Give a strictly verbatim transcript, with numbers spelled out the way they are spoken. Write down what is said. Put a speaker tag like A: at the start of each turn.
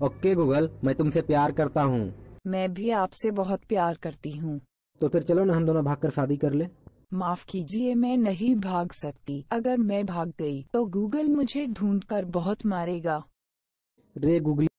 A: Okay Google, मैं तुमसे प्यार करता हूँ।
B: मैं भी आपसे बहुत प्यार करती हूँ।
A: तो फिर चलो ना हम दोनों भागकर शादी कर ले।
B: माफ कीजिए, मैं नहीं भाग सकती। अगर मैं भाग गई तो गूगल मुझे ढूंढकर बहुत मारेगा।
A: रे गूगल